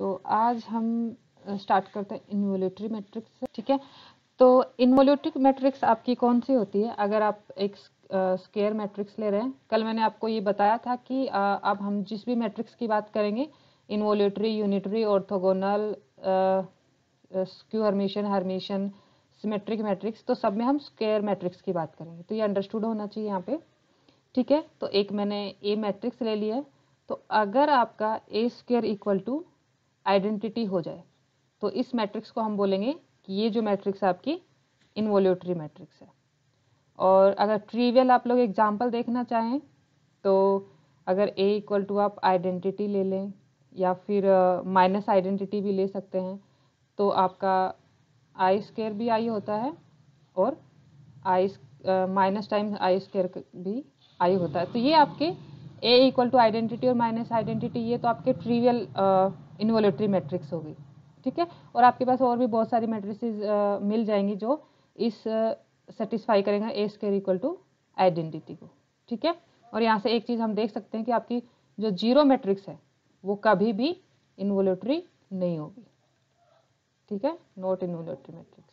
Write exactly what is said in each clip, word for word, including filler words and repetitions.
तो आज हम स्टार्ट करते हैं इन्वोल्यूटरी मैट्रिक्स से। ठीक है, तो इन्वोल्यूटरी मैट्रिक्स आपकी कौन सी होती है? अगर आप एक स्क्वायर मैट्रिक्स ले रहे हैं, कल मैंने आपको ये बताया था कि आ, अब हम जिस भी मैट्रिक्स की बात करेंगे, involutory, unitary, orthogonal, skew Hermitian, Hermitian, symmetric matrix, तो सब में हम स्क्वायर मैट्रिक्स की बात करेंगे। तो ये अंडरस्टूड होना चाहिए यहाँ पे। ठीक है, तो एक मैंने ए मैट्रिक्स ले लिया है। तो अगर आपका A square equal to identity हो जाए तो इस मैट्रिक्स को हम बोलेंगे कि ये जो मैट्रिक्स आपकी इन्वोल्यूटरी मैट्रिक्स है। और अगर ट्रिवियल आप लोग एग्जांपल देखना चाहें तो अगर ए इक्वल टू आप आइडेंटिटी ले लें या फिर माइनस आइडेंटिटी भी ले सकते हैं, तो आपका आई स्क्वायर भी आई होता है और I minus times I square भी आई होता है। तो ये आपके ए इक्वल टू आइडेंटिटी और माइनस आइडेंटिटी, ये तो आपके ट्रिवियल इन्वोल्यूटरी मैट्रिक्स होगी। ठीक है, और आपके पास और भी बहुत सारी मैट्रिसेस मिल जाएंगी जो इस सेटिस्फाई uh, करेंगे A square equal to identity को। ठीक है, और यहाँ से एक चीज़ हम देख सकते हैं कि आपकी जो जीरो मैट्रिक्स है वो कभी भी इन्वोल्यूटरी नहीं होगी। ठीक है, not involutory matrix.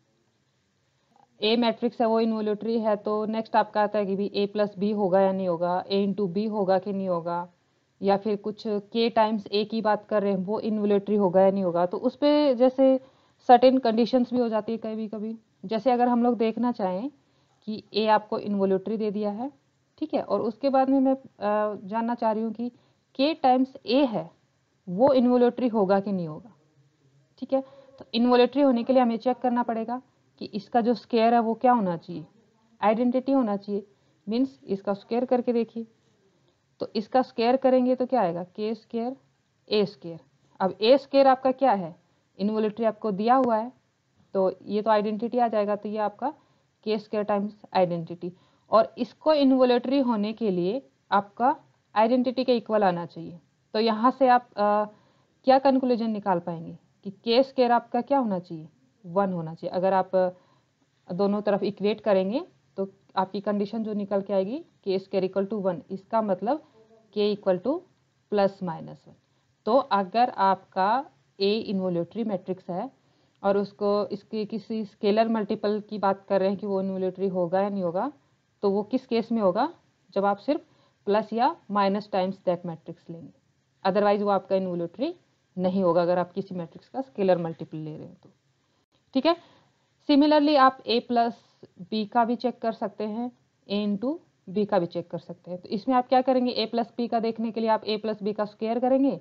A matrix है वो इन्वोल्यूटरी है, तो नेक्स्ट आपका आता है कि भी ए प्लस बी होगा या नहीं होगा, ए इंटू बी होगा कि नहीं होगा, या फिर कुछ के टाइम्स ए की बात कर रहे हैं वो इन्वोल्यूटरी होगा या नहीं होगा। तो उस पर जैसे सर्टेन कंडीशंस भी हो जाती है कभी कभी। जैसे अगर हम लोग देखना चाहें कि ए आपको इन्वोल्यूटरी दे दिया है, ठीक है, और उसके बाद में मैं जानना चाह रही हूँ कि के टाइम्स ए है वो इन्वोल्यूटरी होगा कि नहीं होगा। ठीक है, तो इन्वोल्यूटरी होने के लिए हमें चेक करना पड़ेगा कि इसका जो स्क्वायर है वो क्या होना चाहिए, आइडेंटिटी होना चाहिए। मीन्स इसका स्क्वायर करके देखिए, तो इसका स्क्वायर करेंगे तो क्या आएगा, के स्क्वायर ए स्क्वायर। अब ए स्क्वायर आपका क्या है, इन्वोल्यूटरी आपको दिया हुआ है, तो ये तो आइडेंटिटी आ जाएगा। तो ये आपका के स्क्वायर टाइम्स आइडेंटिटी, और इसको इन्वोल्यूटरी होने के लिए आपका आइडेंटिटी के इक्वल आना चाहिए। तो यहाँ से आप आ, क्या कंक्लूजन निकाल पाएंगे कि के स्क्वायर आपका क्या होना चाहिए, वन होना चाहिए। अगर आप दोनों तरफ इक्वेट करेंगे तो आपकी कंडीशन जो निकल के आएगी के स्क्वायर इक्वल टू वन, इसका मतलब के equal to plus minus one. तो अगर आपका ए इन्वोल्यूटरी मैट्रिक्स है और उसको इसके किसी स्केलर मल्टीपल की बात कर रहे हैं कि वो इन्वोल्यूटरी होगा या नहीं होगा, तो वो किस केस में होगा, जब आप सिर्फ प्लस या माइनस टाइम्स दैट मैट्रिक्स लेंगे। अदरवाइज वो आपका इन्वोल्यूटरी नहीं होगा अगर आप किसी मैट्रिक्स का स्केलर मल्टीपल ले रहे हैं तो। ठीक है, सिमिलरली आप ए प्लस बी का भी चेक कर सकते हैं, ए इंटू बी का भी चेक कर सकते हैं। तो इसमें आप क्या करेंगे, ए प्लस बी का देखने के लिए आप ए प्लस बी का स्क्वायर करेंगे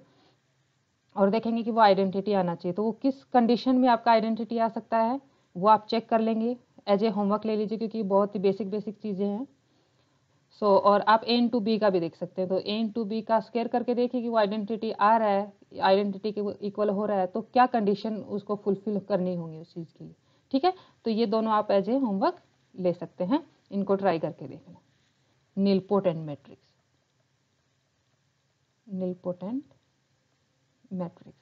और देखेंगे कि वो आइडेंटिटी आना चाहिए। तो वो किस कंडीशन में आपका आइडेंटिटी आ सकता है वो आप चेक कर लेंगे, एज ए होमवर्क ले लीजिए, क्योंकि बहुत ही बेसिक बेसिक चीज़ें हैं। सो so, और आप ए इंटू बी का भी देख सकते हैं। तो ए इंटू बी का स्क्वायर करके देखिए कि वो आइडेंटिटी आ रहा है, आइडेंटिटी के इक्वल हो रहा है, तो क्या कंडीशन उसको फुलफिल करनी होंगी उस चीज़ के लिए। ठीक है, तो ये दोनों आप एज ए होमवर्क ले सकते हैं, इनको ट्राई करके देखना। Nilpotent matrix, nilpotent matrix.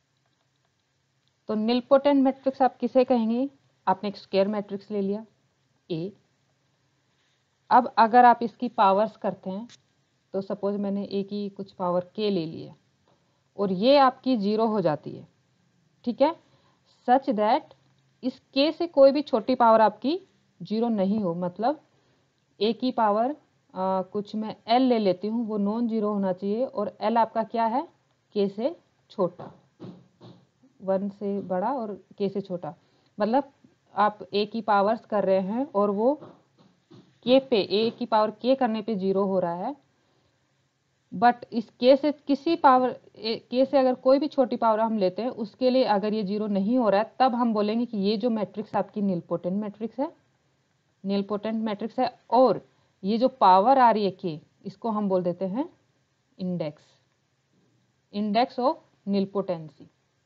तो नीलपोटेंट मैट्रिक्स आप किसे कहेंगे, आपने एक स्क्वायर मैट्रिक्स ले लिया ए। अब अगर आप इसकी पावर्स करते हैं, तो सपोज मैंने ए की कुछ पावर के ले ली है और ये आपकी जीरो हो जाती है। ठीक है, सच दैट इस के से कोई भी छोटी पावर आपकी जीरो नहीं हो। मतलब ए की पावर आ, कुछ मैं एल ले लेती हूँ, वो नॉन जीरो होना चाहिए, और एल आपका क्या है, के से छोटा, वन से बड़ा और के से छोटा। मतलब आप ए की पावर्स कर रहे हैं और वो के पे, ए की पावर के करने पे जीरो हो रहा है, बट इस के से किसी पावर के से अगर कोई भी छोटी पावर हम लेते हैं उसके लिए अगर ये जीरो नहीं हो रहा है, तब हम बोलेंगे कि ये जो मैट्रिक्स आपकी नीलपोटेंट मैट्रिक्स है, नीलपोटेंट मैट्रिक्स है। और ये जो पावर आ रही है के, इसको हम बोल देते हैं इंडेक्स, इंडेक्स ऑफ नीलपोटेंसी।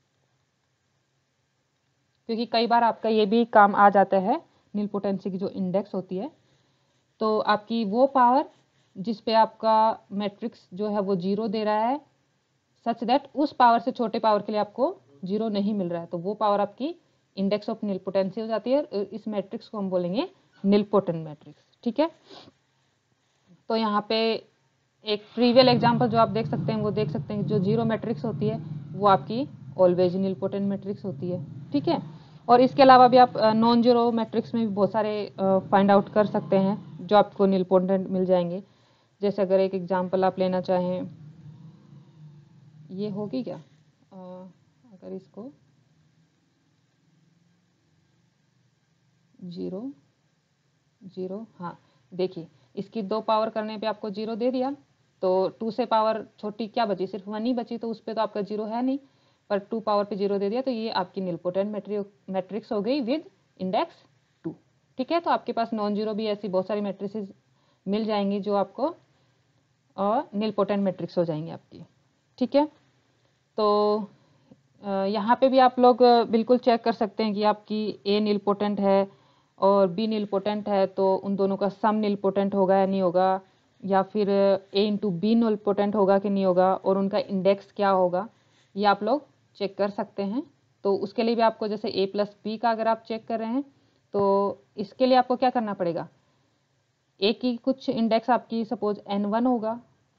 क्योंकि कई बार आपका ये भी काम आ जाता है, नीलपोटेंसी की जो इंडेक्स होती है, तो आपकी वो पावर जिस पे आपका मैट्रिक्स जो है वो जीरो दे रहा है, सच दैट उस पावर से छोटे पावर के लिए आपको जीरो नहीं मिल रहा है, तो वो पावर आपकी इंडेक्स ऑफ नीलपोटेंसी हो जाती है। इस मैट्रिक्स को हम बोलेंगे नीलपोटेंट मैट्रिक्स। ठीक है, तो यहाँ पे एक ट्रिवियल एग्जांपल जो आप देख सकते हैं वो देख सकते हैं, जो जीरो मैट्रिक्स होती है वो आपकी ऑलवेज निलपोटेंट मैट्रिक्स होती है, ठीक है। और इसके अलावा भी आप नॉन जीरो मैट्रिक्स में भी बहुत सारे फाइंड आउट कर सकते हैं जो आपको निलपोटेंट मिल जाएंगे। जैसे अगर एक एग्जांपल आप लेना चाहें, ये होगी क्या, आ, अगर इसको जीरो जीरो, हाँ देखिए इसकी दो पावर करने पे आपको जीरो दे दिया, तो टू से पावर छोटी क्या बची, सिर्फ वन ही बची, तो उस पर तो आपका जीरो है नहीं, पर टू पावर पे जीरो दे दिया, तो ये आपकी निलपोटेंट मैट्रिक्स हो गई विद इंडेक्स टू, ठीक है। तो आपके पास नॉन जीरो भी ऐसी बहुत सारी मैट्रिसेस मिल जाएंगी जो आपको और निलपोटेंट मैट्रिक्स हो जाएंगी आपकी, ठीक है। तो यहाँ पे भी आप लोग बिल्कुल चेक कर सकते हैं कि आपकी ए निलपोटेंट है और बी निलपोटेंट है, तो उन दोनों का सम निलपोटेंट होगा या नहीं होगा, या फिर ए इंटू बी निलपोटेंट होगा कि नहीं होगा, और उनका इंडेक्स क्या होगा, ये आप लोग चेक कर सकते हैं। तो उसके लिए भी आपको जैसे ए प्लस बी का अगर आप चेक कर रहे हैं तो इसके लिए आपको क्या करना पड़ेगा, ए की कुछ इंडेक्स आपकी सपोज एन वन होगा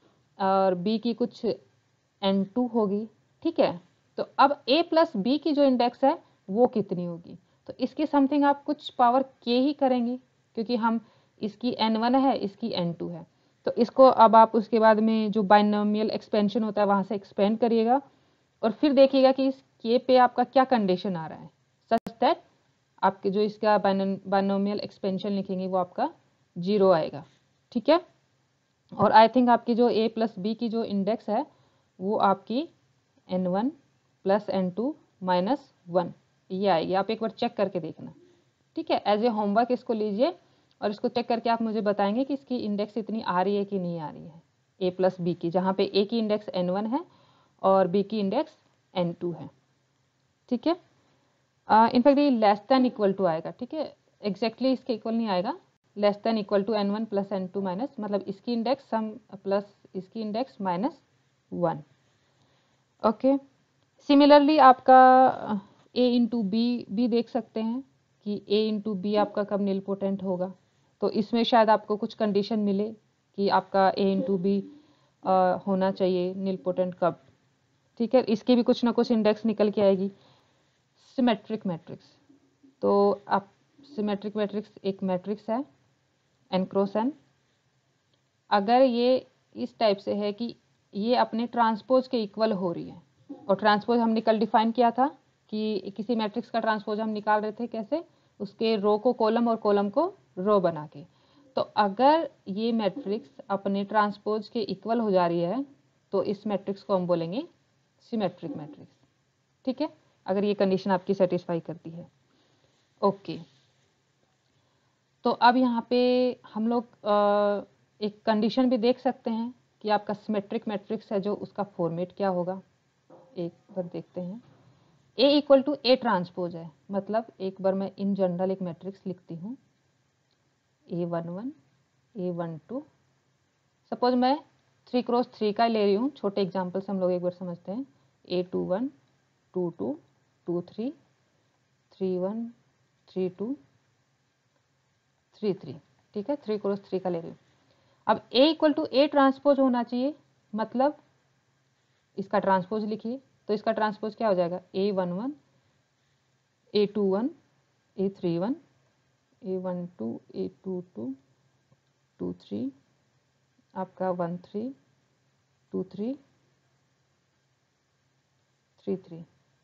और बी की कुछ एन टू होगी, ठीक है। तो अब ए प्लस बी की जो इंडेक्स है वो कितनी होगी, तो इसकी समथिंग आप कुछ पावर के ही करेंगे, क्योंकि हम इसकी एन वन है इसकी एन टू है, तो इसको अब आप उसके बाद में जो बाइनोमियल एक्सपेंशन होता है वहां से एक्सपेंड करिएगा और फिर देखिएगा कि इस के पे आपका क्या कंडीशन आ रहा है, सच दैट आपके जो इसका बाइनोमियल एक्सपेंशन लिखेंगे वो आपका जीरो आएगा, ठीक है। और आई थिंक आपकी जो ए प्लस बी की जो इंडेक्स है वो आपकी N one plus N two minus one ये आएगी, आप एक बार चेक करके देखना, ठीक है। एज ए होमवर्क इसको लीजिए और इसको चेक करके आप मुझे बताएंगे कि इसकी इंडेक्स इतनी आ रही है कि नहीं आ रही है, ए प्लस बी की, जहाँ पे ए की इंडेक्स एन वन है और बी की इंडेक्स एन टू है, ठीक है। इनफैक्ट ये लेस देन इक्वल टू आएगा, ठीक है, एग्जैक्टली इसके इक्वल नहीं आएगा, less than equal to N one plus N two minus, मतलब इसकी इंडेक्स सम प्लस इसकी index minus one, okay. Similarly आपका ए इंटू बी भी देख सकते हैं कि ए इंटू बी आपका कब निलपोटेंट होगा, तो इसमें शायद आपको कुछ कंडीशन मिले कि आपका ए इंटू बी होना चाहिए निलपोटेंट कब, ठीक है। इसकी भी कुछ ना कुछ इंडेक्स निकल के आएगी। सिमेट्रिक मैट्रिक्स, तो आप सिमेट्रिक मैट्रिक्स एक मैट्रिक्स है एन क्रॉस एन, अगर ये इस टाइप से है कि ये अपने ट्रांसपोज के इक्वल हो रही है, और ट्रांसपोज हमने कल डिफाइन किया था कि किसी मैट्रिक्स का ट्रांसपोज हम निकाल रहे थे कैसे, उसके रो को कॉलम और कॉलम को रो बना के, तो अगर ये मैट्रिक्स अपने ट्रांसपोज के इक्वल हो जा रही है तो इस मैट्रिक्स को हम बोलेंगे सिमेट्रिक मैट्रिक्स, ठीक है, अगर ये कंडीशन आपकी सेटिस्फाई करती है, ओके। तो अब यहाँ पे हम लोग एक कंडीशन भी देख सकते हैं कि आपका सिमेट्रिक मैट्रिक्स है जो उसका फॉर्मेट क्या होगा, एक बार देखते हैं। A equal to A transpose है, मतलब एक बार मैं इन जनरल एक मैट्रिक्स लिखती हूँ, A one one A one two, suppose मैं थ्री क्रॉस थ्री का ले रही हूँ, छोटे एग्जाम्पल से हम लोग एक बार समझते हैं, A two one two two two three three one three two three three, ठीक है, थ्री क्रॉस थ्री का ले रही हूँ। अब A equal to A transpose होना चाहिए, मतलब इसका ट्रांसपोज लिखिए, तो इसका ट्रांसपोज क्या हो जाएगा, A one one A two one A three one A one two A two two two three, आपका one three two three three three,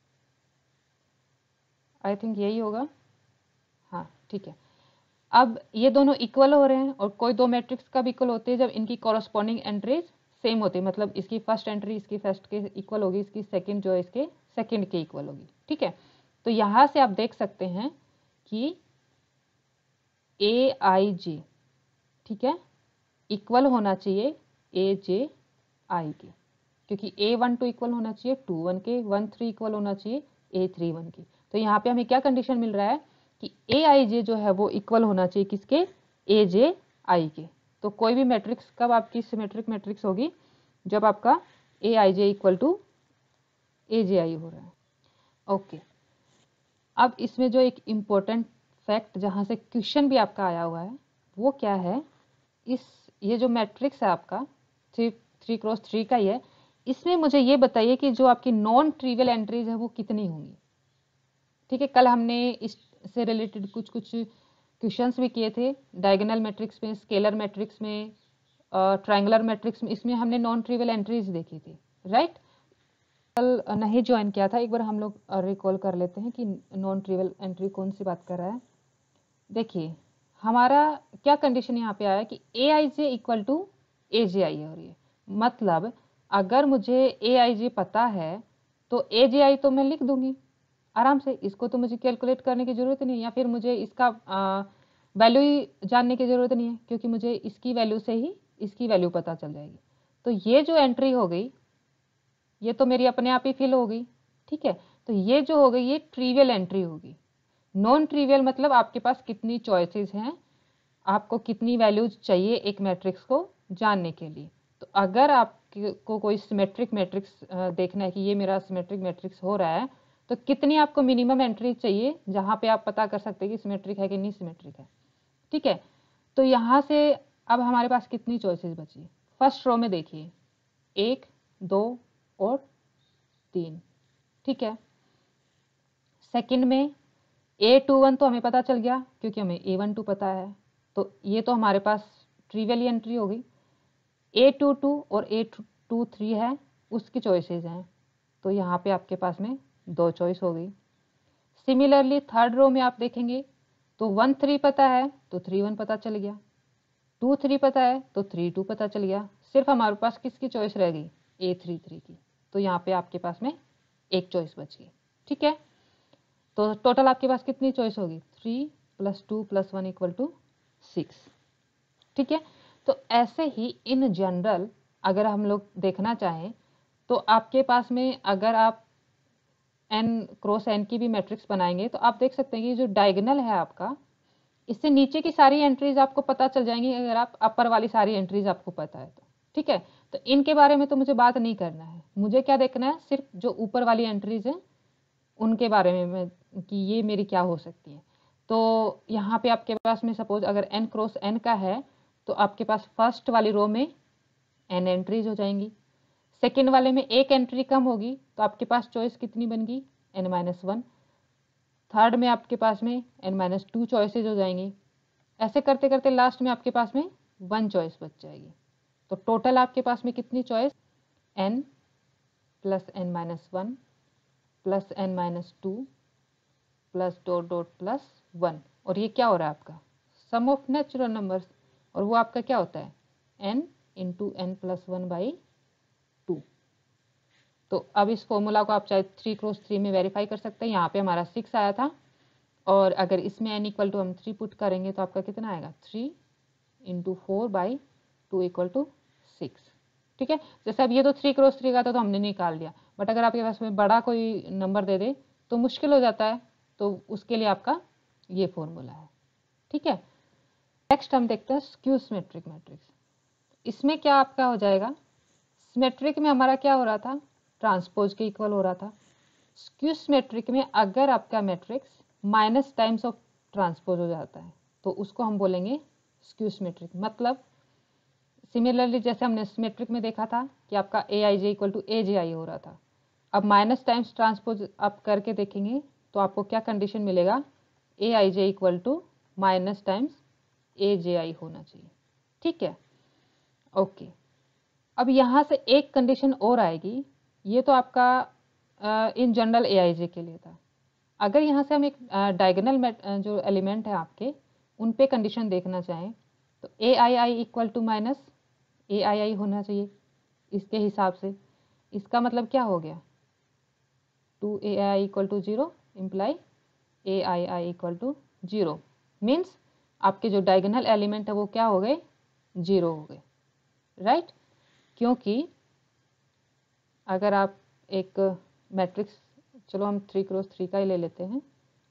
I think यही होगा, हाँ ठीक है। अब ये दोनों इक्वल हो रहे हैं, और कोई दो मैट्रिक्स कब इक्वल होते हैं, जब इनकी कॉरस्पॉन्डिंग एंट्रीज सेम होती है, मतलब इसकी फर्स्ट एंट्री इसकी फर्स्ट के इक्वल होगी, इसकी सेकंड जो है इसके सेकंड के इक्वल होगी, ठीक है। तो यहाँ से आप देख सकते हैं कि ए आई जे, ठीक है, इक्वल होना चाहिए ए जे आई के, क्योंकि ए वन टू इक्वल होना चाहिए टू वन के, वन थ्री इक्वल होना चाहिए ए थ्री वन के। तो यहाँ पे हमें क्या कंडीशन मिल रहा है कि ए आई जे जो है वो इक्वल होना चाहिए किसके, ए जे आई के। तो कोई भी मैट्रिक्स कब आपकी सिमेट्रिक मैट्रिक्स होगी, जब आपका A I J equal to A J आई हो रहा है, ओके। अब इसमें जो एक इम्पोर्टेंट फैक्ट जहाँ से क्वेश्चन भी आपका आया हुआ है वो क्या है, इस ये जो मैट्रिक्स है आपका, थ्री थ्री क्रॉस थ्री का ही है। इसमें मुझे ये बताइए कि जो आपकी नॉन ट्रिवियल एंट्रीज है वो कितनी होंगी। ठीक है, कल हमने इससे रिलेटेड कुछ कुछ क्वेश्चंस भी किए थे, डायगोनल मैट्रिक्स में, स्केलर मैट्रिक्स में, ट्रायंगुलर मैट्रिक्स में, इसमें हमने नॉन ट्रिवियल एंट्रीज देखी थी, राइट। कल नहीं ज्वाइन किया था, एक बार हम लोग रिकॉल कर लेते हैं कि नॉन ट्रिवियल एंट्री कौन सी बात कर रहा है। देखिए हमारा क्या कंडीशन यहाँ पे आया कि ए I J equal to A J आई हो रही है। मतलब अगर मुझे ए आई जे पता है तो ए जे आई तो मैं लिख दूंगी आराम से, इसको तो मुझे कैलकुलेट करने की जरूरत नहीं है, या फिर मुझे इसका वैल्यू ही जानने की जरूरत नहीं है, क्योंकि मुझे इसकी वैल्यू से ही इसकी वैल्यू पता चल जाएगी। तो ये जो एंट्री हो गई ये तो मेरी अपने आप ही फिल हो गई। ठीक है, तो ये जो हो गई ये ट्रिवियल एंट्री होगी। नॉन ट्रिवियल मतलब आपके पास कितनी चॉइसेस हैं, आपको कितनी वैल्यूज चाहिए एक मैट्रिक्स को जानने के लिए। तो अगर आपको कोई सिमेट्रिक मैट्रिक्स देखना है कि ये मेरा सिमेट्रिक मैट्रिक्स हो रहा है, तो कितनी आपको मिनिमम एंट्री चाहिए जहां पे आप पता कर सकते हैं कि सिमेट्रिक है कि नहीं सिमेट्रिक है। ठीक है, तो यहां से अब हमारे पास कितनी चॉइसेस बची। फर्स्ट रो में देखिए एक, दो और तीन। ठीक है, सेकंड में ए टू वन तो हमें पता चल गया क्योंकि हमें ए वन टू पता है, तो ये तो हमारे पास ट्रिवियल एंट्री हो गई। ए टू टू और ए टू थ्री है, उसकी चॉइसेस हैं, तो यहाँ पे आपके पास में दो चॉइस हो गई। सिमिलरली थर्ड रो में आप देखेंगे तो वन थ्री पता है तो थ्री वन पता चल गया, टू थ्री पता है तो थ्री टू पता चल गया। सिर्फ हमारे पास किसकी चॉइस रह गई, ए थ्री थ्री की, तो यहाँ पे आपके पास में एक चॉइस बच गई। ठीक है, तो टोटल आपके पास कितनी चॉइस होगी, three plus two plus one equal to six. ठीक है, तो ऐसे ही इन जनरल अगर हम लोग देखना चाहें तो आपके पास में अगर आप एन क्रॉस एन की भी मैट्रिक्स बनाएंगे तो आप देख सकते हैं कि जो डायगोनल है आपका, इससे नीचे की सारी एंट्रीज आपको पता चल जाएंगी अगर आप अपर वाली सारी एंट्रीज आपको पता है तो। ठीक है, तो इनके बारे में तो मुझे बात नहीं करना है, मुझे क्या देखना है, सिर्फ जो ऊपर वाली एंट्रीज हैं उनके बारे में मैं, कि ये मेरी क्या हो सकती है। तो यहाँ पे आपके पास में सपोज अगर एन क्रॉस एन का है तो आपके पास फर्स्ट वाली रो में एन एंट्रीज हो जाएंगी, सेकेंड वाले में एक एंट्री कम होगी तो आपके पास चॉइस कितनी बन गई, एन माइनस वन। थर्ड में आपके पास में एन माइनस टू चॉइसेज हो जाएंगी। ऐसे करते करते लास्ट में आपके पास में वन चॉइस बच जाएगी। तो टोटल आपके पास में कितनी choice, N plus N minus one plus N minus two plus dot dot plus one, और ये क्या हो रहा है आपका सम ऑफ नेचुरल नंबर्स, और वो आपका क्या होता है, N into N plus one by two. तो अब इस फॉर्मूला को आप चाहे थ्री क्रॉस थ्री में वेरीफाई कर सकते हैं। यहाँ पे हमारा सिक्स आया था, और अगर इसमें एन इक्वल टू हम थ्री पुट करेंगे तो आपका कितना आएगा, three into four by two equal to six. ठीक है, जैसे अब ये तो थ्री क्रॉस थ्री का था तो हमने निकाल दिया, बट अगर आपके पास में बड़ा कोई नंबर दे दे तो मुश्किल हो जाता है, तो उसके लिए आपका ये फॉर्मूला है। ठीक है, नेक्स्ट हम देखते हैं स्क्यू सिमेट्रिक मैट्रिक्स। इसमें क्या आपका हो जाएगा, सिमेट्रिक में हमारा क्या हो रहा था, ट्रांसपोज के इक्वल हो रहा था। स्क्यू सिमेट्रिक में अगर आपका matrix minus times of transpose हो जाता है तो उसको हम बोलेंगे स्क्यू सिमेट्रिक। मतलब सिमिलरली जैसे हमने सिमेट्रिक में देखा था कि आपका A I J equal to A J आई हो रहा था, अब माइनस टाइम्स ट्रांसपोज आप करके देखेंगे तो आपको क्या कंडीशन मिलेगा, A I J equal to minus times A J I होना चाहिए। ठीक है, ओके। अब यहाँ से एक कंडीशन और आएगी, ये तो आपका इन जनरल ए आई जे के लिए था। अगर यहाँ से हम एक डायगोनल जो एलिमेंट है आपके उन पे कंडीशन देखना चाहें तो A I I equal to minus A I I होना चाहिए इसके हिसाब से। इसका मतलब क्या हो गया, two A I I equal to zero imply A I I equal to zero, means आपके जो डायगोनल एलिमेंट है वो क्या हो गए, जीरो हो गए, राइट। क्योंकि अगर आप एक मैट्रिक्स, चलो हम थ्री क्रॉस थ्री का ही ले लेते हैं,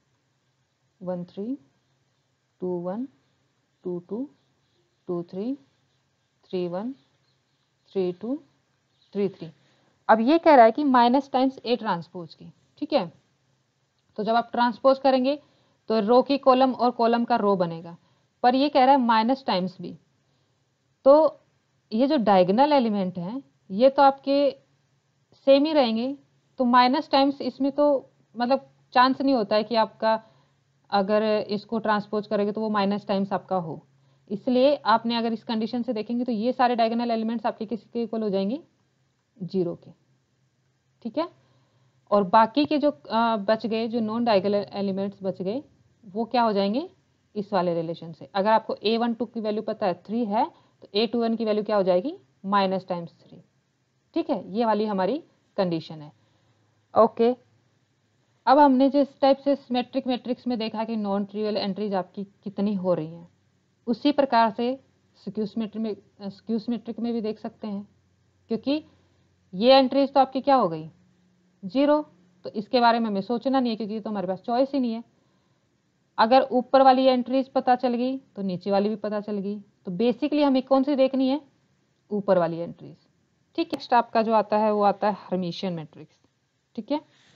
one three two one two two two three three one three two three three. अब ये कह रहा है कि माइनस टाइम्स ए ट्रांसपोज की। ठीक है, तो जब आप ट्रांसपोज करेंगे तो रो की कॉलम और कॉलम का रो बनेगा, पर ये कह रहा है माइनस टाइम्स भी। तो ये जो डायगोनल एलिमेंट हैं ये तो आपके सेम ही रहेंगे, तो माइनस टाइम्स इसमें तो मतलब चांस नहीं होता है कि आपका अगर इसको ट्रांसपोज करेंगे तो वो माइनस टाइम्स आपका हो। इसलिए आपने अगर इस कंडीशन से देखेंगे तो ये सारे डायगोनल एलिमेंट्स आपके किसी के इक्वल हो जाएंगे, जीरो के, ठीक है। और बाकी के जो आ, बच गए, जो नॉन डायगोनल एलिमेंट्स बच गए, वो क्या हो जाएंगे इस वाले रिलेशन से। अगर आपको ए वन टू की वैल्यू पता है थ्री है, तो ए टू वन की वैल्यू क्या हो जाएगी, माइनस टाइम्स थ्री, ठीक है। ये वाली हमारी कंडीशन है। ओके, अब हमने जिस टाइप से सिमेट्रिक मैट्रिक्स में देखा कि नॉन ट्रिवियल एंट्रीज आपकी कितनी हो रही हैं, उसी प्रकार से स्क्यू सिमेट्रिक में स्क्यू सिमेट्रिक में भी देख सकते हैं, क्योंकि ये एंट्रीज तो आपकी क्या हो गई, जीरो। तो इसके बारे में हमें सोचना नहीं है, क्योंकि तो हमारे पास चॉइस ही नहीं है। अगर ऊपर वाली एंट्रीज पता चल गई तो नीचे वाली भी पता चल गई। तो बेसिकली हमें कौन सी देखनी है, ऊपर वाली एंट्रीज, ठीक है। नेक्स्ट आपका जो आता है वो आता है हर्मिशियन मैट्रिक्स, ठीक है।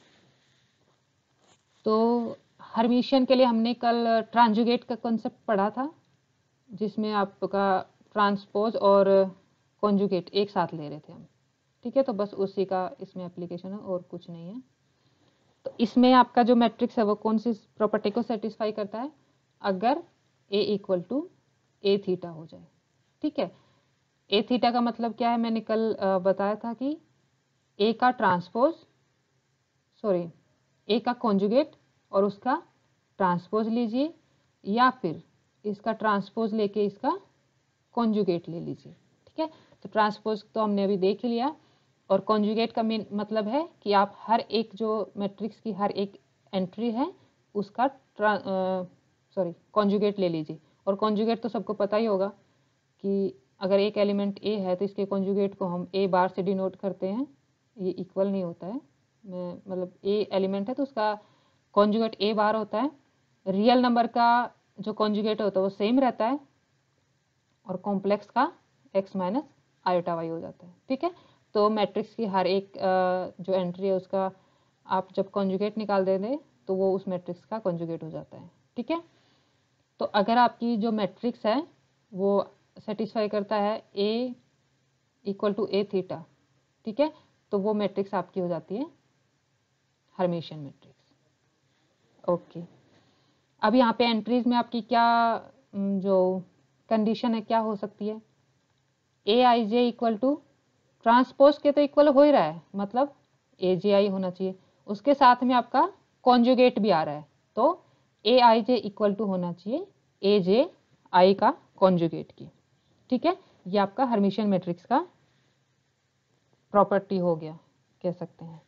तो हर्मिशियन के लिए हमने कल ट्रांजुगेट का कॉन्सेप्ट पढ़ा था, जिसमें आपका ट्रांसपोज और कॉन्जुगेट एक साथ ले रहे थे हम, ठीक है। तो बस उसी का इसमें एप्लीकेशन है और कुछ नहीं है। तो इसमें आपका जो मैट्रिक्स है वो कौन सी प्रॉपर्टी को सेटिस्फाई करता है, अगर A equal to A theta हो जाए, ठीक है। ए थीटा का मतलब क्या है, मैंने कल बताया था कि ए का ट्रांसपोज, सॉरी ए का कॉन्जुगेट और उसका ट्रांसपोज लीजिए, या फिर इसका ट्रांसपोज लेके इसका कॉन्जुगेट ले लीजिए, ठीक है। तो ट्रांसपोज तो हमने अभी देख ही लिया, और कॉन्जुगेट का मीन मतलब है कि आप हर एक जो मैट्रिक्स की हर एक एंट्री है उसका सॉरी कॉन्जुगेट ले लीजिए। और कॉन्जुगेट तो सबको पता ही होगा कि अगर एक एलिमेंट ए है तो इसके कॉन्जुगेट को हम ए बार से डिनोट करते हैं, ये इक्वल नहीं होता है, मैं मतलब ए एलिमेंट है तो उसका कॉन्जुगेट ए बार होता है। रियल नंबर का जो कॉन्जुगेट होता है वो सेम रहता है, और कॉम्प्लेक्स का एक्स माइनस आयोटा वाई हो जाता है, ठीक है। तो मैट्रिक्स की हर एक जो एंट्री है उसका आप जब कॉन्जुगेट निकाल देंगे तो वो उस मैट्रिक्स का कॉन्जुगेट हो जाता है, ठीक है। तो अगर आपकी जो मैट्रिक्स है वो सेटिस्फाई करता है A equal to A theta, ठीक है, तो वो मैट्रिक्स आपकी हो जाती है हर्मिशियन मैट्रिक्स। ओके, अब यहाँ पे एंट्रीज में आपकी क्या जो कंडीशन है क्या हो सकती है, A I J equal to transpose के तो इक्वल हो ही रहा है, मतलब ए जे आई होना चाहिए, उसके साथ में आपका कॉन्जुगेट भी आ रहा है, तो A I J equal to होना चाहिए ए जे आई का कॉन्जुगेट की, ठीक है। ये आपका हर्मिशियन मैट्रिक्स का प्रॉपर्टी हो गया, कह सकते हैं।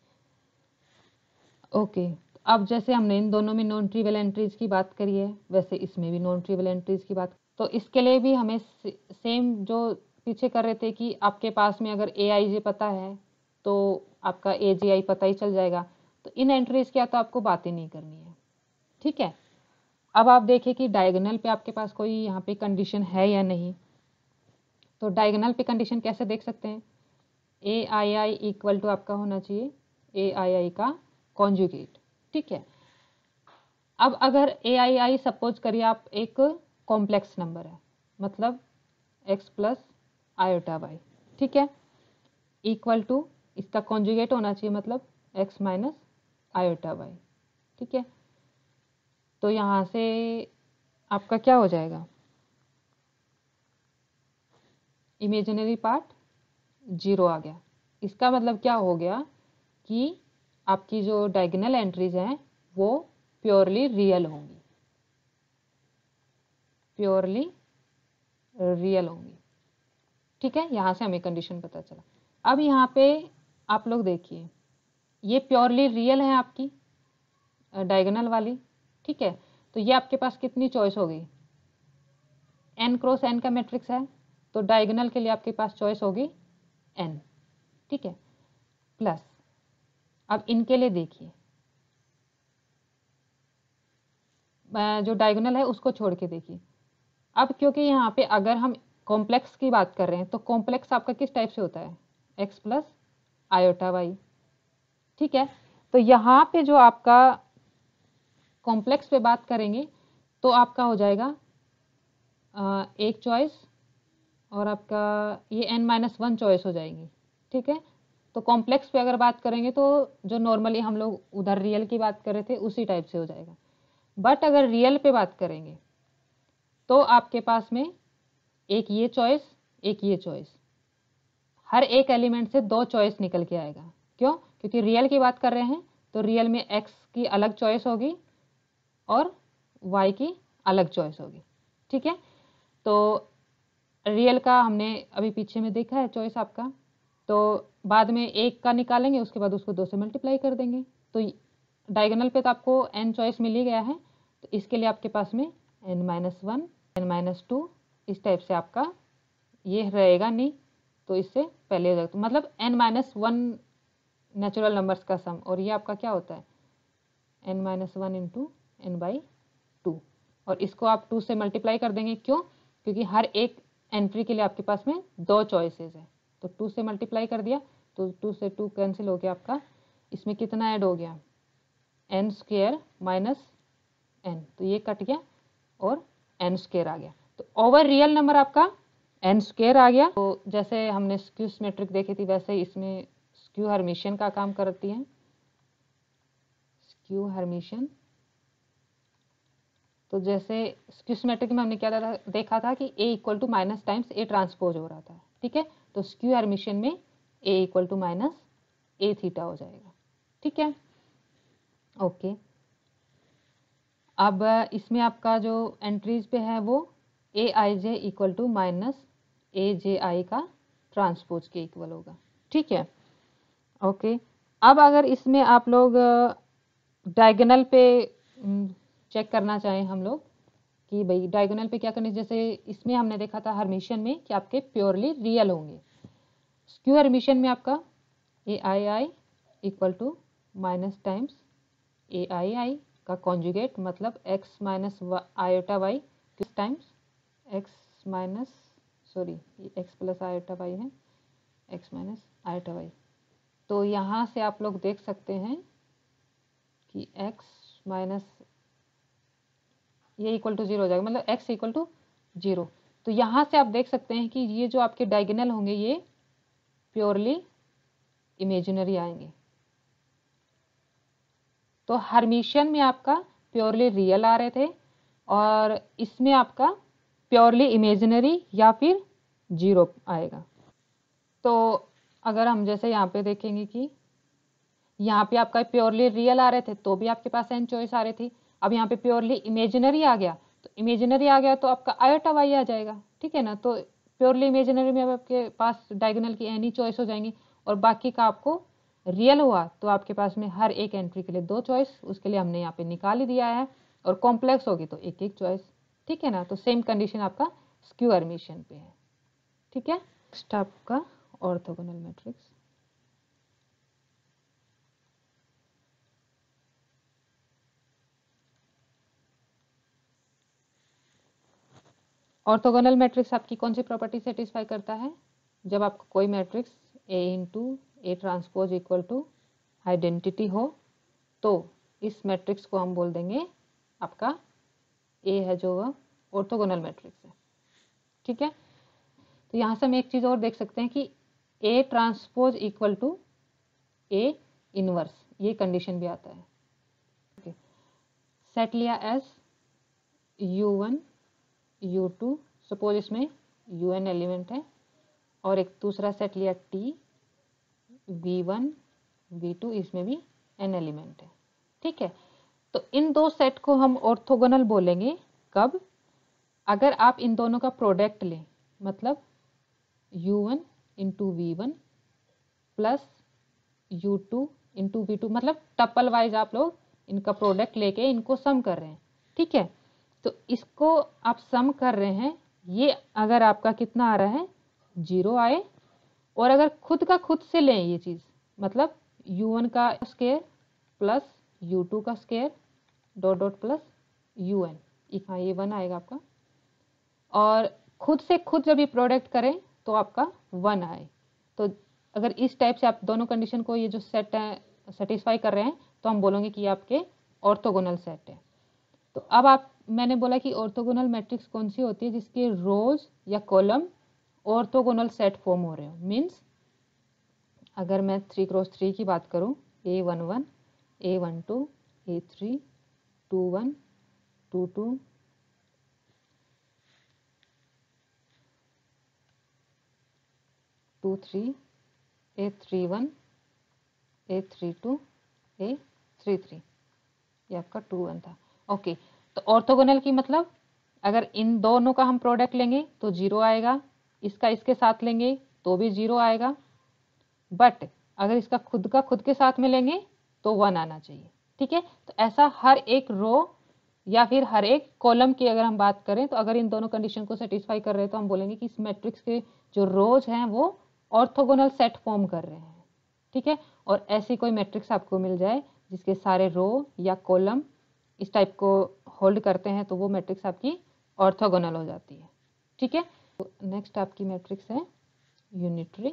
ओके, अब जैसे हमने इन दोनों में नॉन ट्रिवियल एंट्रीज की बात करी है, वैसे इसमें भी नॉन ट्रिवियल एंट्रीज की बात, तो इसके लिए भी हमें सेम जो पीछे कर रहे थे कि आपके पास में अगर ए आई जे पता है तो आपका ए जे आई पता ही चल जाएगा, तो इन एंट्रीज की तो आपको बात ही नहीं करनी है, ठीक है। अब आप देखें कि डायगोनल पे आपके पास कोई यहाँ पे कंडीशन है या नहीं। तो डायगोनल पे कंडीशन कैसे देख सकते हैं, ए आई आई इक्वल टू आपका होना चाहिए ए आई आई का कॉन्जुगेट, ठीक है। अब अगर ए आई आई सपोज करिए आप एक कॉम्प्लेक्स नंबर है, मतलब एक्स प्लस आयोटा वाई, ठीक है, इक्वल टू इसका कॉन्जुगेट होना चाहिए मतलब एक्स माइनस आयोटा वाई, ठीक है। तो यहाँ से आपका क्या हो जाएगा, इमेजिनरी पार्ट जीरो आ गया। इसका मतलब क्या हो गया कि आपकी जो डायगोनल एंट्रीज हैं वो प्योरली रियल होंगी, प्योरली रियल होंगी, ठीक है। यहाँ से हमें कंडीशन पता चला। अब यहाँ पे आप लोग देखिए, ये प्योरली रियल है आपकी डायगोनल वाली, ठीक है। तो ये आपके पास कितनी चॉइस हो गई, एन क्रॉस एन का मैट्रिक्स है, तो डायगोनल के लिए आपके पास चॉइस होगी एन, ठीक है। प्लस अब इनके लिए देखिए, जो डायगोनल है उसको छोड़ के देखिए। अब क्योंकि यहाँ पे अगर हम कॉम्प्लेक्स की बात कर रहे हैं तो कॉम्प्लेक्स आपका किस टाइप से होता है, एक्स प्लस आयोटा वाई, ठीक है। तो यहाँ पे जो आपका कॉम्प्लेक्स पे बात करेंगे तो आपका हो जाएगा आ, एक चॉइस और आपका ये एन माइनस वन चॉइस हो जाएगी, ठीक है। तो कॉम्प्लेक्स पे अगर बात करेंगे तो जो नॉर्मली हम लोग उधर रियल की बात कर रहे थे उसी टाइप से हो जाएगा। बट अगर रियल पे बात करेंगे तो आपके पास में एक ये चॉइस, एक ये चॉइस, हर एक एलिमेंट से दो चॉइस निकल के आएगा। क्यों? क्योंकि रियल की बात कर रहे हैं तो रियल में एक्स की अलग चॉइस होगी और वाई की अलग चॉइस होगी, ठीक है। तो रियल का हमने अभी पीछे में देखा है चॉइस आपका, तो बाद में एक का निकालेंगे, उसके बाद उसको दो से मल्टीप्लाई कर देंगे। तो डायगोनल पे तो आपको एन चॉइस मिल ही गया है, तो इसके लिए आपके पास में N minus one, N minus two इस टाइप से आपका ये रहेगा नहीं, तो इससे पहले हो जाएगा। तो मतलब N minus one natural numbers का सम, और ये आपका क्या होता है N minus one into N by two, और इसको आप टू से मल्टीप्लाई कर देंगे। क्यों? क्योंकि हर एक एंट्री के लिए आपके पास में दो चॉइसेस है, तो टू से मल्टीप्लाई कर दिया तो टू से टू कैंसिल हो गया आपका, इसमें कितना ऐड हो गया एन स्क्वायर माइनस एन, तो ये कट गया और एन स्क्वायर आ गया। तो ओवर रियल नंबर आपका एन स्क्वायर आ गया। तो जैसे हमने स्क्यू सिमेट्रिक देखी थी वैसे ही इसमें स्क्यू हर्मिशियन का काम करती है। स्क्यू हर्मिशियन, तो जैसे स्क्यू सिमेट्रिक में हमने क्या देखा था कि A equal to minus times A transpose हो रहा था, ठीक है। तो स्क्यू हर्मिशियन में A equal to minus A theta हो जाएगा, ठीक है, ओके। अब इसमें आपका जो एंट्रीज पे है वो A I J equal to minus A J I का ट्रांसपोज के इक्वल होगा, ठीक है, ओके। अब अगर इसमें आप लोग डायगोनल पे चेक करना चाहें हम लोग कि भाई डायगोनल पे क्या करना है, जैसे इसमें हमने देखा था हर्मिशियन में कि आपके प्योरली रियल होंगे। स्क्यू हर्मिशियन में आपका A I I equal to minus times A I I का कॉन्जुगेट, मतलब x minus iota Y times x minus sorry ये x प्लस आयोटा वाई है, x माइनस आयोटा वाई। तो यहाँ से आप लोग देख सकते हैं कि x माइनस ये इक्वल टू जीरो हो जाएगा, मतलब x इक्वल टू जीरो। तो यहाँ से आप देख सकते हैं कि ये जो आपके डायगोनल होंगे ये प्योरली इमेजिनरी आएंगे। तो हर्मिशियन में आपका प्योरली रियल आ रहे थे और इसमें आपका प्योरली इमेजिनरी या फिर जीरो आएगा। तो अगर हम जैसे यहाँ पे देखेंगे कि यहाँ पे आपका प्योरली रियल आ रहे थे तो भी आपके पास एन चॉइस आ रही थी। अब यहाँ पे प्योरली इमेजिनरी आ गया, तो इमेजिनरी आ गया तो आपका आयोटा वाई आ जाएगा, ठीक है ना। तो प्योरली इमेजिनरी में अब आपके पास डायगोनल की एनी चॉइस हो जाएंगी और बाकी का आपको रियल हुआ तो आपके पास में हर एक एंट्री के लिए दो चॉइस, उसके लिए हमने यहाँ पे निकाल ही दिया है, और कॉम्प्लेक्स होगी तो एक एक चॉइस, ठीक है ना। तो सेम कंडीशन आपका स्क्यू हर्मिशियन पे है, ठीक है। नेक्स्ट आपका ऑर्थोगोनल मैट्रिक्स। ऑर्थोगोनल मैट्रिक्स आपकी कौन सी प्रॉपर्टी सेटिस्फाई करता है? जब आपको कोई matrix A into A transpose equal to identity हो तो इस मैट्रिक्स को हम बोल देंगे आपका ए है जो वह ऑर्थोगोनल मैट्रिक्स है, ठीक है। तो यहाँ से हम एक चीज़ और देख सकते हैं कि A transpose equal to A inverse, ये कंडीशन भी आता है, ओके। सेट लिया S U one U two, suppose इसमें यू एन एलिमेंट है, और एक दूसरा सेट लिया T V one V two, इसमें भी एन एलिमेंट है, ठीक है। तो इन दो सेट को हम ऑर्थोगोनल बोलेंगे कब? अगर आप इन दोनों का प्रोडक्ट लें, मतलब U one into V one plus U two into V two, मतलब टपल वाइज आप लोग इनका प्रोडक्ट लेके इनको सम कर रहे हैं, ठीक है। तो इसको आप सम कर रहे हैं, ये अगर आपका कितना आ रहा है जीरो आए, और अगर खुद का खुद से लें ये चीज़, मतलब यू वन का स्क्वायर प्लस यू टू का square dot dot plus U N, हाँ ये वन आएगा आपका, और खुद से खुद जब ये प्रोडक्ट करें तो आपका वन आए। तो अगर इस टाइप से आप दोनों कंडीशन को ये जो सेट है सेटिस्फाई कर रहे हैं तो हम बोलेंगे कि ये आपके ऑर्थोगोनल सेट है। तो अब आप मैंने बोला कि ऑर्थोगोनल मैट्रिक्स कौन सी होती है? जिसके रोज या कॉलम ऑर्थोगोनल सेट फॉर्म हो रहे हो। मीन्स अगर मैं थ्री क्रॉस थ्री की बात करूं, A one one, A one two, A three, two one, two two, two three, A three one, A three two, A three three, ये आपका टू वन था। ओके, तो ऑर्थोगोनल की मतलब अगर इन दोनों का हम प्रोडक्ट लेंगे तो जीरो आएगा, इसका इसके साथ लेंगे तो भी जीरो आएगा, बट अगर इसका खुद का खुद के साथ में लेंगे तो वन आना चाहिए। ठीक है, तो ऐसा हर एक रो या फिर हर एक कॉलम की अगर हम बात करें तो अगर इन दोनों कंडीशन को सेटिस्फाई कर रहे हैं तो हम बोलेंगे कि इस मैट्रिक्स के जो रोज हैं वो ऑर्थोगोनल सेट फॉर्म कर रहे हैं। ठीक है, और ऐसी कोई मैट्रिक्स आपको मिल जाए जिसके सारे रो या कॉलम इस टाइप को होल्ड करते हैं तो वो मैट्रिक्स आपकी ऑर्थोगोनल हो जाती है। ठीक है, तो नेक्स्ट आपकी मैट्रिक्स है यूनिटरी।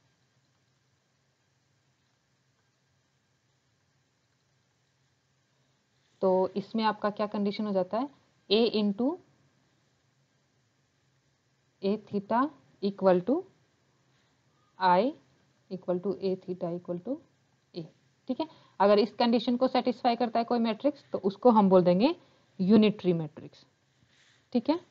तो इसमें आपका क्या कंडीशन हो जाता है, A into A theta equal to I equal to A theta equal to A. ठीक है, अगर इस कंडीशन को सेटिस्फाई करता है कोई मैट्रिक्स तो उसको हम बोल देंगे यूनिटरी मैट्रिक्स। ठीक है,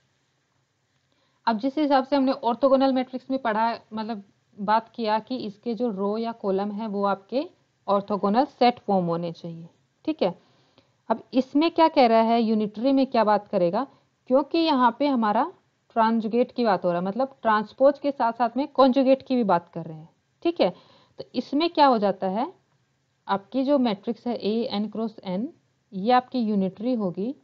अब जिस हिसाब से हमने ऑर्थोगोनल मैट्रिक्स में पढ़ा, मतलब बात किया कि इसके जो रो या कॉलम है वो आपके ऑर्थोगोनल सेट फॉर्म होने चाहिए। ठीक है, अब इसमें क्या कह रहा है, यूनिटरी में क्या बात करेगा, क्योंकि यहाँ पे हमारा ट्रांजुगेट की बात हो रहा है, मतलब ट्रांसपोज के साथ साथ में कॉन्जुगेट की भी बात कर रहे हैं। ठीक है, तो इसमें क्या हो जाता है, आपकी जो मैट्रिक्स है ए एन क्रॉस एन, ये आपकी यूनिटरी होगी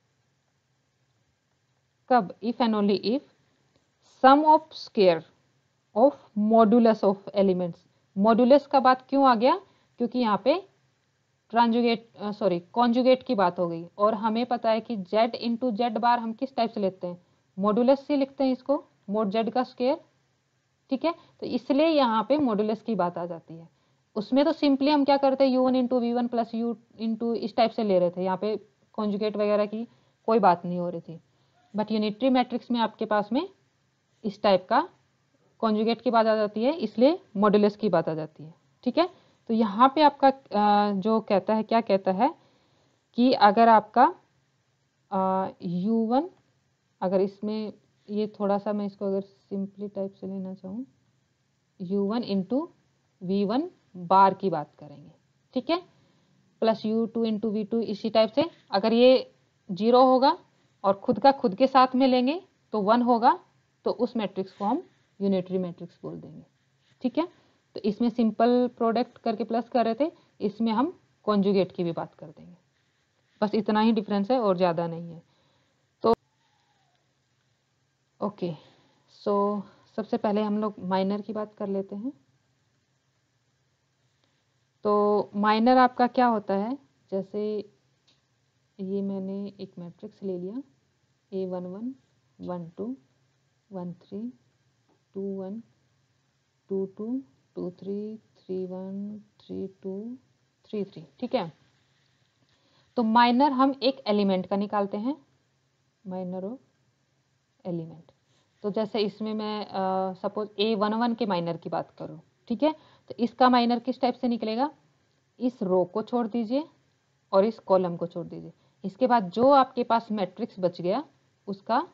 कब, if and only if sum of square of modulus of elements. Modulus का बात क्यों आ गया, क्योंकि यहाँ पे ट्रांजुगेट सॉरी कॉन्जुगेट की बात हो गई, और हमें पता है कि z इंटू जेड बार हम किस टाइप से लेते हैं, मॉडुलस से लिखते हैं इसको, मोड z का स्क्वायर। ठीक है, तो इसलिए यहाँ पे मॉडुलस की बात आ जाती है। उसमें तो सिंपली हम क्या करते हैं, U one into V one plus U into इस टाइप से ले रहे थे, यहाँ पे कॉन्जुगेट वगैरह की कोई बात नहीं हो रही थी। बट यूनिटरी मैट्रिक्स में आपके पास में इस टाइप का कॉन्जुगेट की बात आ जाती है, इसलिए मॉडुलस की बात आ जाती है। ठीक है, तो यहाँ पे आपका जो कहता है, क्या कहता है कि अगर आपका यू वन, अगर इसमें ये थोड़ा सा मैं इसको अगर सिंपली टाइप से लेना चाहूँ, U one into V one bar की बात करेंगे। ठीक है, plus U two into V two, इसी टाइप से अगर ये जीरो होगा और खुद का खुद के साथ में लेंगे तो वन होगा, तो उस मैट्रिक्स को हम यूनिटरी मैट्रिक्स बोल देंगे। ठीक है, तो इसमें सिंपल प्रोडक्ट करके प्लस कर रहे थे, इसमें हम कॉन्जुगेट की भी बात कर देंगे। बस इतना ही डिफरेंस है और ज़्यादा नहीं है। तो ओके, सो सबसे पहले हम लोग माइनर की बात कर लेते हैं। तो माइनर आपका क्या होता है, जैसे ये मैंने एक मैट्रिक्स ले लिया, A one one, one two, one three, two one, two two, two three, three one, three two, three three. ठीक है, तो माइनर हम एक एलिमेंट का निकालते हैं, माइनर ऑफ एलिमेंट। तो जैसे इसमें मैं सपोज ए वन वन के माइनर की बात करूँ, ठीक है, तो इसका माइनर किस टाइप से निकलेगा, इस रो को छोड़ दीजिए और इस कॉलम को छोड़ दीजिए, इसके बाद जो आपके पास मैट्रिक्स बच गया उसका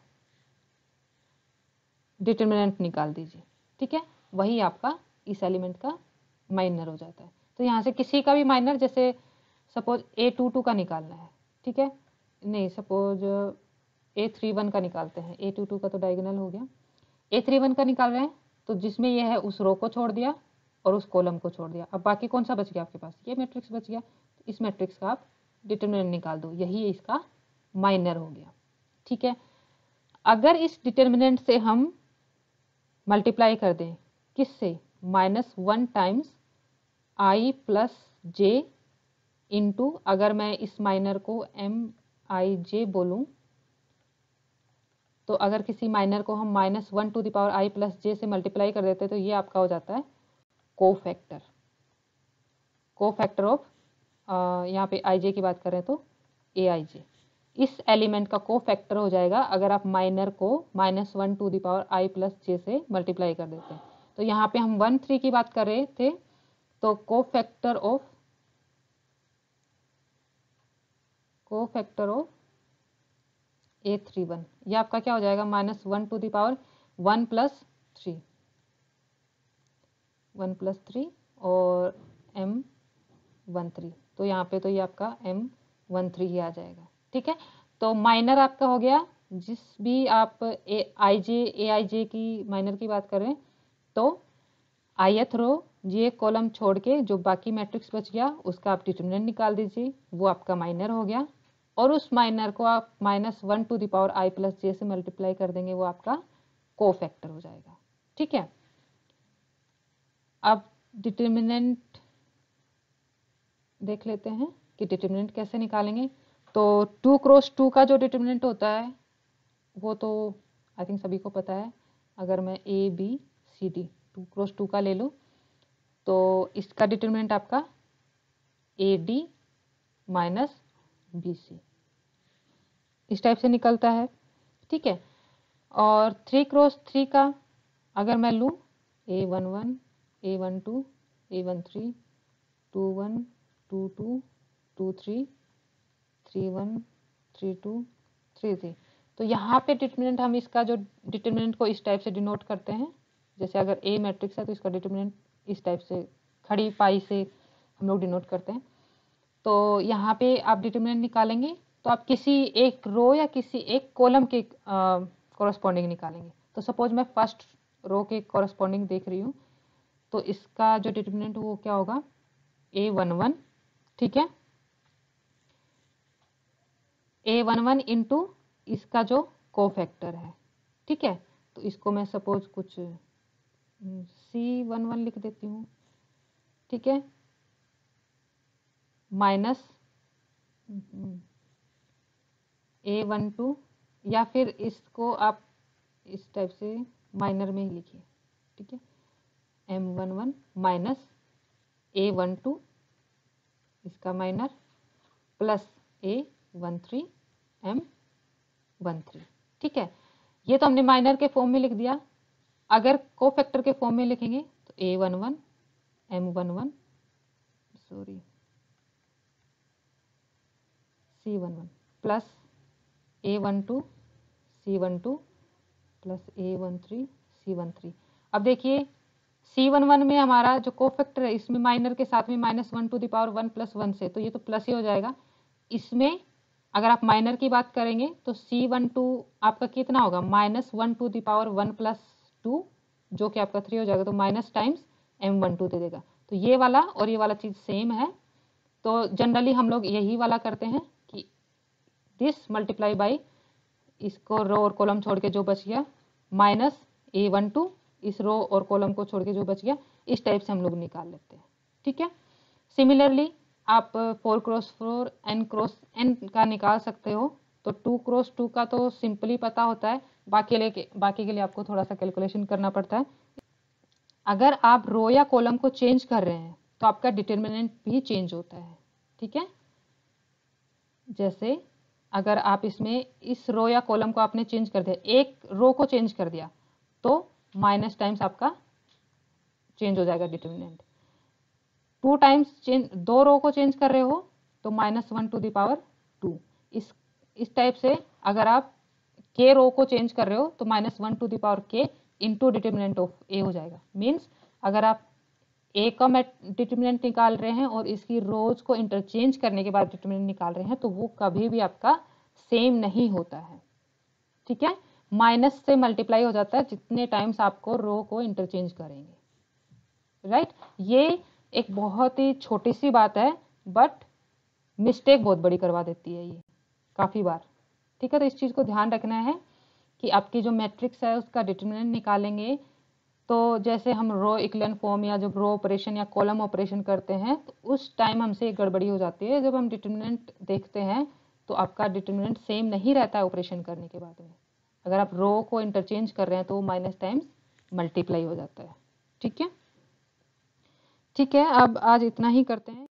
डिटर्मिनेंट निकाल दीजिए। ठीक है, वही आपका इस एलिमेंट का माइनर हो जाता है। तो यहाँ से किसी का भी माइनर, जैसे सपोज ए टू टू का निकालना है, ठीक है, नहीं सपोज ए थ्री वन का निकालते हैं, ए टू टू का तो डायगोनल हो गया, ए थ्री वन का निकाल रहे हैं, तो जिसमें ये है उस रो को छोड़ दिया और उस कॉलम को छोड़ दिया, अब बाकी कौन सा बच गया आपके पास, ये मैट्रिक्स बच गया, तो इस मैट्रिक्स का आप डिटर्मिनेंट निकाल दो, यही इसका माइनर हो गया। ठीक है, अगर इस डिटर्मिनेंट से हम मल्टीप्लाई कर दें किससे, minus one times I plus J into, अगर मैं इस माइनर को एम आई जे बोलूं, तो अगर किसी माइनर को हम minus one to the power I plus J से मल्टीप्लाई कर देते तो ये आपका हो जाता है कोफैक्टर, कोफैक्टर ऑफ, यहाँ पे आई जे की बात करें तो ए आई जे। इस एलिमेंट का को फैक्टर हो जाएगा अगर आप माइनर को minus one to the power I plus J से मल्टीप्लाई कर देते हैं। तो यहाँ पे हम वन थ्री की बात कर रहे थे, तो को फैक्टर ऑफ को factor of A three one, ये आपका क्या हो जाएगा, minus one to the power one plus three one plus three और एम वन थ्री, तो यहाँ पे तो ये आपका एम वन थ्री ही आ जाएगा। ठीक है, तो माइनर आपका हो गया, जिस भी आप ए आई जे ए आई जे की माइनर की बात करें तो आईएथ रो जे कॉलम छोड़ के जो बाकी मैट्रिक्स बच गया उसका आप डिटरमिनेंट निकाल दीजिए, वो आपका माइनर हो गया। और उस माइनर को आप minus one to the power I plus J से मल्टीप्लाई कर देंगे, वो आपका को फैक्टर हो जाएगा। ठीक है, अब डिटरमिनेंट देख लेते हैं कि डिटरमिनेंट कैसे निकालेंगे। तो टू क्रॉस टू का जो डिटरमिनेंट होता है वो तो आई थिंक सभी को पता है। अगर मैं A B C D two cross two का ले लूँ तो इसका डिटरमिनेंट आपका A D minus B C इस टाइप से निकलता है। ठीक है, और थ्री क्रॉस थ्री का अगर मैं लूँ A one one A one two A one three two one two two two three three one three two three three, तो यहाँ पे डिटरमिनेंट हम इसका जो डिटरमिनेंट को इस टाइप से डिनोट करते हैं। जैसे अगर ए मैट्रिक्स है तो इसका डिटरमिनेंट इस टाइप से खड़ी पाई से हम लोग डिनोट करते हैं। तो यहाँ पे आप डिटरमिनेंट निकालेंगे तो आप किसी एक रो या किसी एक कॉलम के कॉरस्पॉन्डिंग निकालेंगे। तो सपोज मैं फर्स्ट रो के कॉरस्पॉन्डिंग देख रही हूँ, तो इसका जो डिटरमिनेंट वो क्या होगा, ए वन वन। ठीक है, ए वन वन इंटू इसका जो को फैक्टर है। ठीक है, तो इसको मैं सपोज कुछ सी वन वन लिख देती हूँ। ठीक है, माइनस ए वन टू, या फिर इसको आप इस टाइप से माइनर में ही लिखिए। ठीक है, M one one minus A one two इसका minor plus A one three M one three. ठीक है, ये तो हमने माइनर के फॉर्म में लिख दिया। अगर को फैक्टर के फॉर्म में लिखेंगे तो A one one M one one sorry C one one plus A one two C one two plus A one three C one three. अब देखिए सी वन वन में हमारा जो को फैक्टर है इसमें माइनर के साथ में minus one to the power one plus one से, तो ये तो प्लस ही हो जाएगा। इसमें अगर आप माइनर की बात करेंगे तो सी वन टू आपका कितना होगा, minus one to the power one plus two जो कि आपका थ्री हो जाएगा, तो minus times M one two दे देगा। तो ये वाला और ये वाला चीज़ सेम है। तो जनरली हम लोग यही वाला करते हैं कि दिस मल्टीप्लाई बाई इसको रो और कॉलम छोड़ के जो बच गया माइनस ए वन टू इस रो और कॉलम को छोड़ के जो बच गया, इस टाइप से हम लोग निकाल लेते हैं। ठीक है, सिमिलरली आप four cross four N cross N का निकाल सकते हो। तो टू क्रॉस टू का तो सिंपली पता होता है, बाकी के बाकी के लिए आपको थोड़ा सा कैलकुलेशन करना पड़ता है। अगर आप रो या कॉलम को चेंज कर रहे हैं तो आपका डिटरमिनेंट भी चेंज होता है। ठीक है, जैसे अगर आप इसमें इस रो या कॉलम को आपने चेंज कर दिया, एक रो को चेंज कर दिया तो माइनस टाइम्स आपका चेंज हो जाएगा डिटरमिनेंट। टू टाइम्स चेंज, दो रो को चेंज कर रहे हो तो minus one to the power two. इस इस टाइप से अगर आप के रो को चेंज कर रहे हो तो minus one to the power के इंटू डिटरमिनेंट ऑफ ए हो जाएगा। मीन्स अगर आप ए का डिटरमिनेंट निकाल रहे हैं और इसकी रोज को इंटरचेंज करने के बाद डिटरमिनेंट निकाल रहे हैं तो वो कभी भी आपका सेम नहीं होता है। ठीक है, माइनस से मल्टीप्लाई हो जाता है जितने टाइम्स आपको रो को इंटरचेंज करेंगे। राइट, ये एक बहुत ही छोटी सी बात है बट मिस्टेक बहुत बड़ी करवा देती है ये काफ़ी बार। ठीक है, तो इस चीज़ को ध्यान रखना है कि आपकी जो मैट्रिक्स है उसका डिटरमिनेंट निकालेंगे तो जैसे हम रो इक्विवेलेंट फॉर्म या जब रो ऑपरेशन या कॉलम ऑपरेशन करते हैं तो उस टाइम हमसे एक गड़बड़ी हो जाती है। जब हम डिटरमिनेंट देखते हैं तो आपका डिटरमिनेंट सेम नहीं रहता है ऑपरेशन करने के बाद में। अगर आप रो को इंटरचेंज कर रहे हैं तो माइनस टाइम्स मल्टीप्लाई हो जाता है। ठीक है, ठीक है, अब आज इतना ही करते हैं।